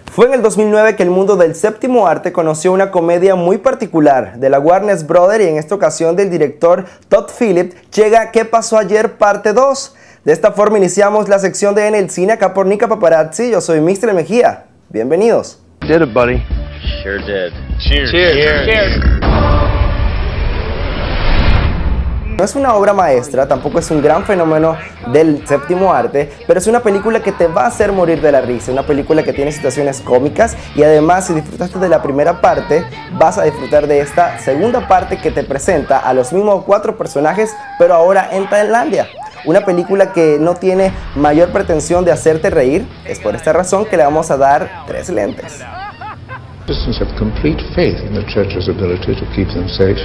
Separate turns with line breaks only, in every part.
Fue en el 2009 que el mundo del séptimo arte conoció una comedia muy particular de la Warner Bros. Y en esta ocasión del director Todd Phillips llega ¿Qué pasó ayer? Parte 2. De esta forma iniciamos la sección de En el Cine acá por Nica Paparazzi. Yo soy Mr. Mejía. Bienvenidos.
Did it, buddy.
Sure did.
Cheers.
Cheers. Cheers.
No es una obra maestra, tampoco es un gran fenómeno del séptimo arte, pero es una película que te va a hacer morir de la risa, una película que tiene situaciones cómicas y además si disfrutaste de la primera parte, vas a disfrutar de esta segunda parte que te presenta a los mismos 4 personajes, pero ahora en Tailandia. Una película que no tiene mayor pretensión de hacerte reír, es por esta razón que le vamos a dar 3 lentes.
Citizens have complete faith in the church's ability to keep them safe.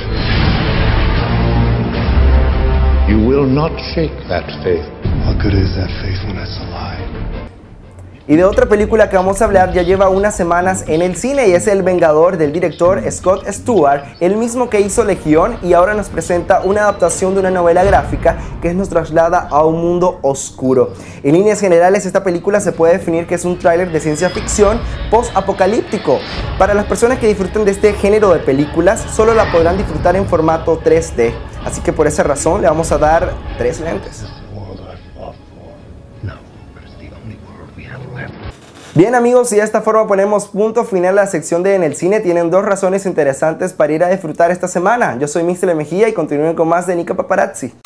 You will not shake that faith.
What good is that faith when it's a lie?
Y de otra película que vamos a hablar ya lleva unas semanas en el cine y es El Vengador del director Scott Stewart, el mismo que hizo Legión y ahora nos presenta una adaptación de una novela gráfica que nos traslada a un mundo oscuro. En líneas generales esta película se puede definir que es un tráiler de ciencia ficción post-apocalíptico. Para las personas que disfruten de este género de películas solo la podrán disfrutar en formato 3D, así que por esa razón le vamos a dar 3 lentes. Bien amigos, y de esta forma ponemos punto final a la sección de En el Cine. Tienen 2 razones interesantes para ir a disfrutar esta semana. Yo soy Mr. Mejía y continúen con más de Nica Paparazzi.